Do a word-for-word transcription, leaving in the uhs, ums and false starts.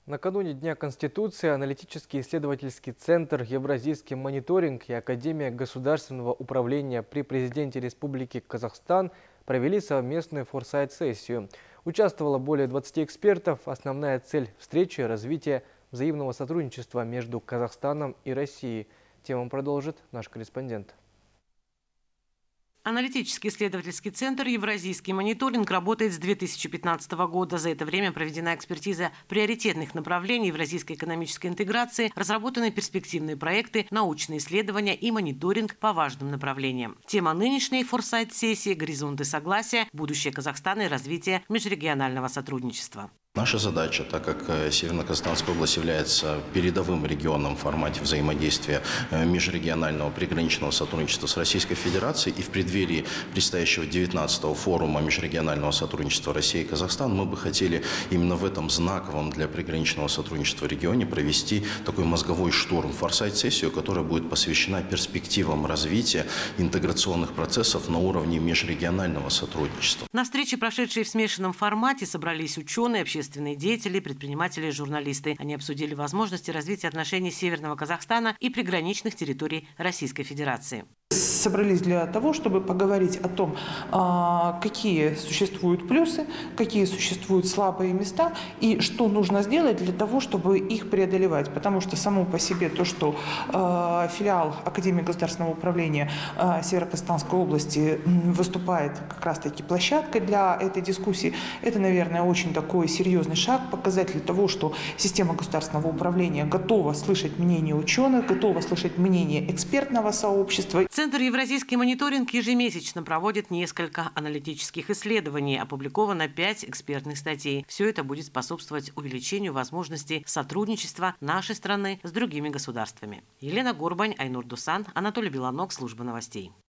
Накануне Дня Конституции аналитический исследовательский центр «Евразийский мониторинг» и Академия государственного управления при президенте Республики Казахстан провели совместную форсайт-сессию. Участвовало более двадцати экспертов. Основная цель встречи – развитие взаимного сотрудничества между Казахстаном и Россией. Тему продолжит наш корреспондент. Аналитический исследовательский центр «Евразийский мониторинг» работает с две тысячи пятнадцатого года. За это время проведена экспертиза приоритетных направлений евразийской экономической интеграции, разработаны перспективные проекты, научные исследования и мониторинг по важным направлениям. Тема нынешней форсайт-сессии – горизонты согласия, будущее Казахстана и развитие межрегионального сотрудничества. Наша задача, так как Северо-Казахстанская область является передовым регионом в формате взаимодействия межрегионального приграничного сотрудничества с Российской Федерацией, и в преддверии предстоящего девятнадцатого форума межрегионального сотрудничества России и Казахстан, мы бы хотели именно в этом знаковом для приграничного сотрудничества регионе провести такой мозговой штурм, форсайт-сессию, которая будет посвящена перспективам развития интеграционных процессов на уровне межрегионального сотрудничества. На встрече, прошедшей в смешанном формате, собрались ученые, общественные Общественные деятели, предприниматели и журналисты. Они обсудили возможности развития отношений Северного Казахстана и приграничных территорий Российской Федерации. Собрались для того, чтобы поговорить о том, какие существуют плюсы, какие существуют слабые места и что нужно сделать для того, чтобы их преодолевать. Потому что само по себе то, что филиал Академии государственного управления Северо-Казахстанской области выступает как раз-таки площадкой для этой дискуссии, это, наверное, очень такой серьезный шаг, показатель того, что система государственного управления готова слышать мнение ученых, готова слышать мнение экспертного сообщества. Центр «Евразийский мониторинг» ежемесячно проводит несколько аналитических исследований. Опубликовано пять экспертных статей. Все это будет способствовать увеличению возможностей сотрудничества нашей страны с другими государствами. Елена Горбань, Айнур Дусан, Анатолий Белоног, служба новостей.